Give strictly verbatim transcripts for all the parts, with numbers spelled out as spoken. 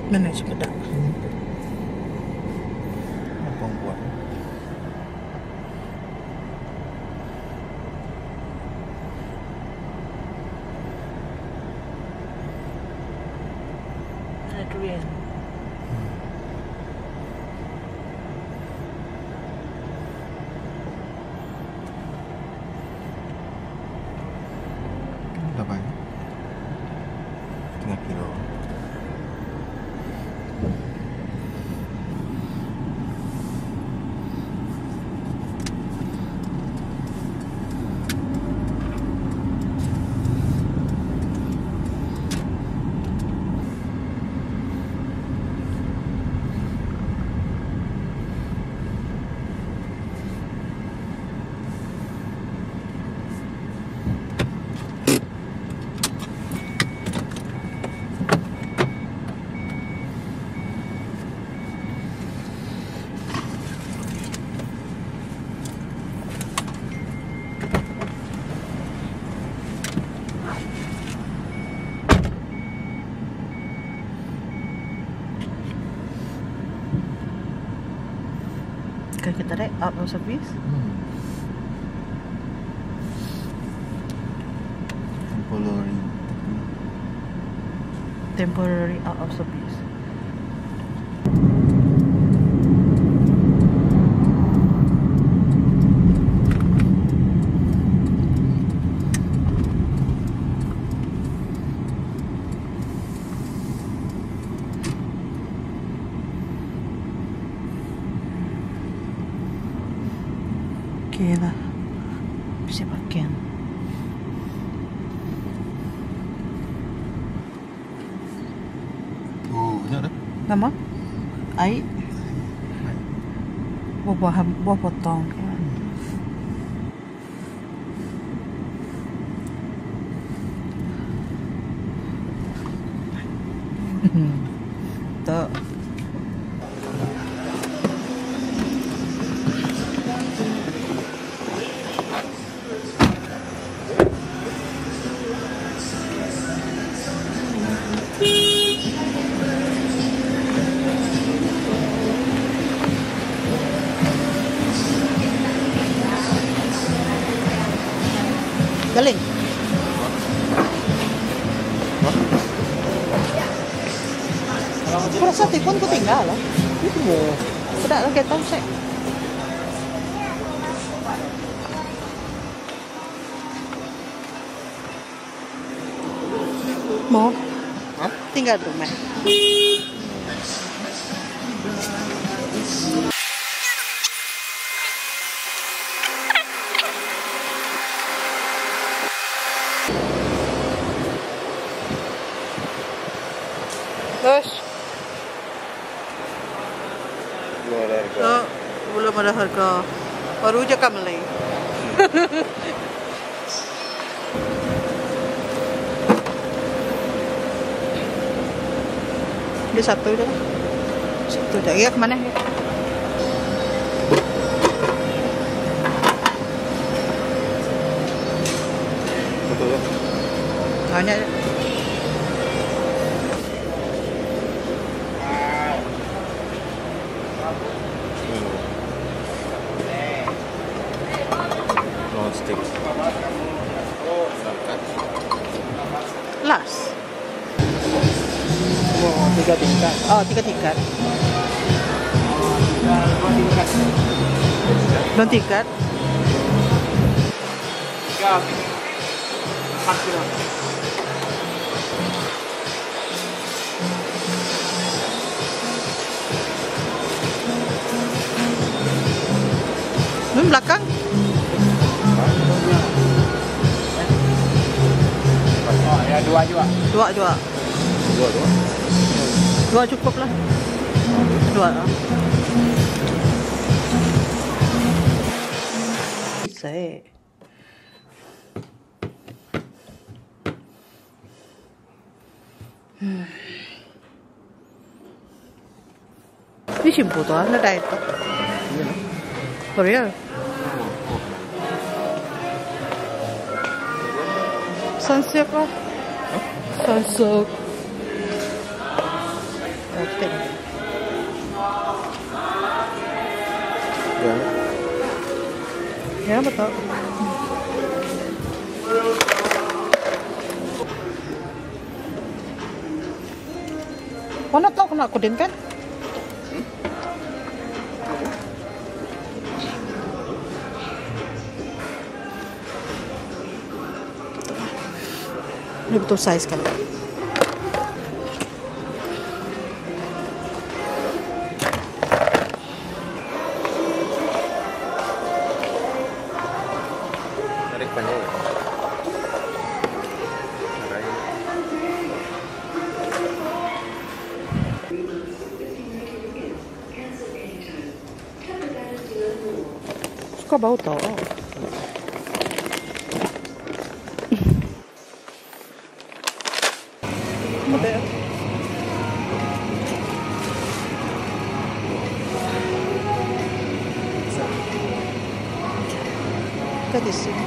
Mana sepeda? Abang buat. Ada durian. Berapa ini? Setengah kilo. Kan kita tarik out of service. Hmm. Temporary. Temporary out of service. Okay lah. Bisa pakaian. Oh, banyak dah. Nama? Air. Buah buah potong. Tak. Galing. Aku rasa telefon ku tinggal lah. Itu mau. Sudah lah kita cek. Mau? Hah? Tinggal rumah. Terus? Belum ada harga. Oh, belum ada harga. Baru je kan beli. Dia satu je. Satu je. Ya, kemana ya? Betul tak? Hanya je. Non-stick. Las. Oh, tiga tingkat. Oh, tiga tingkat. Dua tingkat. Tiga. Empat kilo. Ini belakang. Oh, ya dua juga. Dua, dua. Dua, dua. Dua cukup lah. Dua lah. Bisa eh. Hmm. Ini shampoo tu ada diet tu. For real. Sunsilk lah. Sunsilk. Ya. Ya betul. Mana tahu kena kudin kan? Ini betul size kan? Tarik panjang ya. Arahin. Suka bau tau. Model. Kita di sini.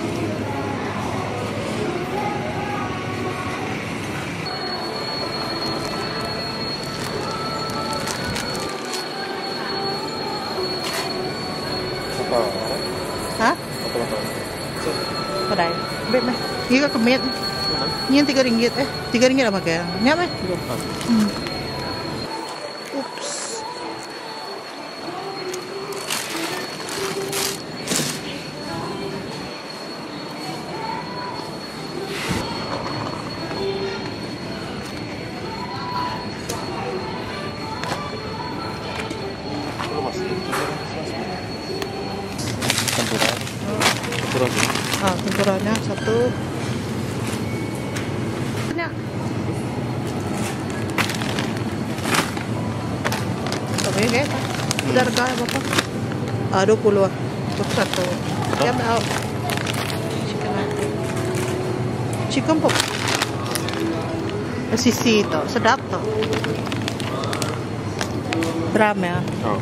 Apa? Hah? Apa apa? Pada bet mah. Iya kemet. Ini tiga ringgit eh tiga ringgit apa kayak? Nyap eh? Hmm. Ups. Tempura. Tempura sih. Ah, tempuranya satu. Banyak. Tapi guys, udah harga berapa? Ah, dua puluh ah. Untuk satu. Ya mau. Chicken nanti. Chicken pop. Sisi itu sedap tuh. Dram ya. Oh.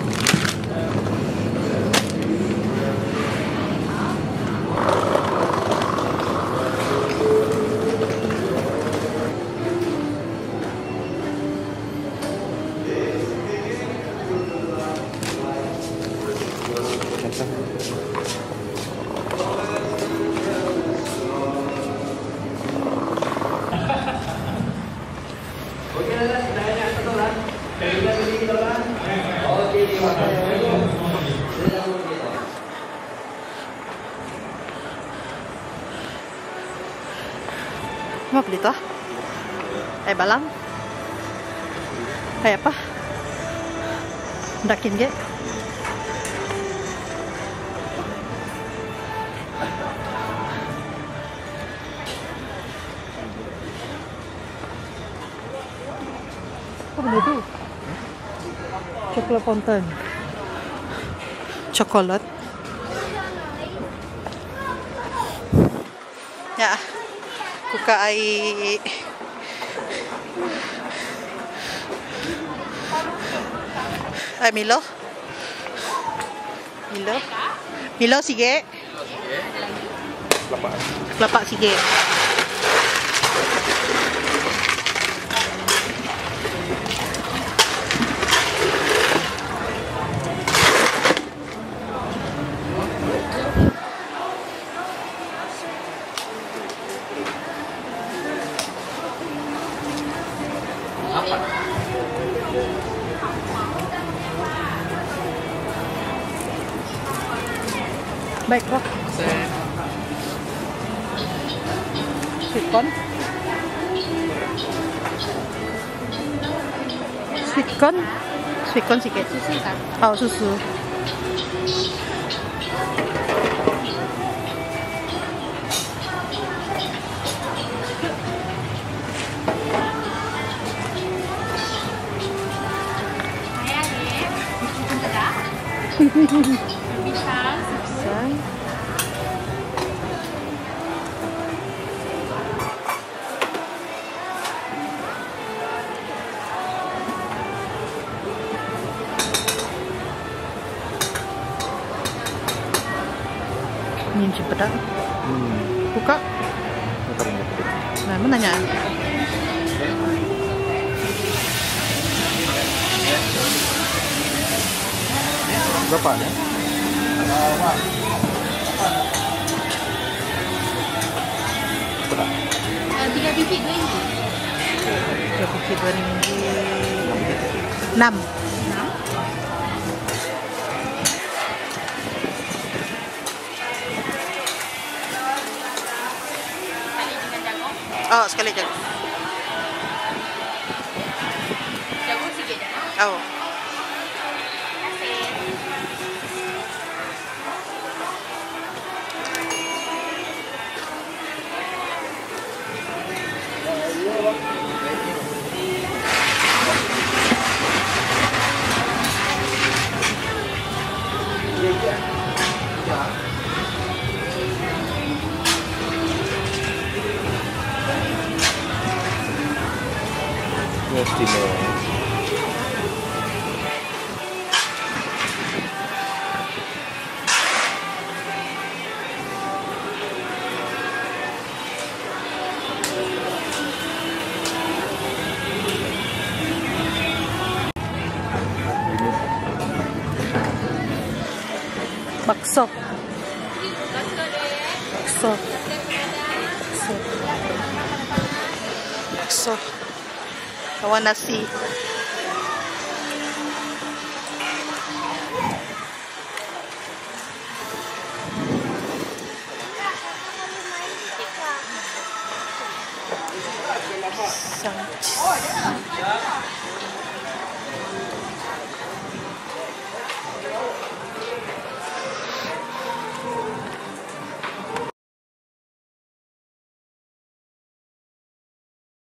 Mau beli toh? Eh balang? Kayak apa? Dakin ge? Apa benda tu? Coklat fountain. Coklat. Ya. Buka air. Ay, Milo. Milo. Milo sige. Lapak. Lapak sige. Baiklah. Sweet corn. Sweet corn. Sweet corn sikit. Susu kan? Oh, susu. Pisang. Pisang. Ini cepet dah. Hmm. Buka. Nah, mana nanya? Berapa ya? Tiga biji dua ini. Tiga biji dua ringgit. Enam. Oh, sekali jagung. Jagung sikit dah. Oh. Istimewa. Bakso. Bakso. Bakso. Bakso. Kawan nasi. Sang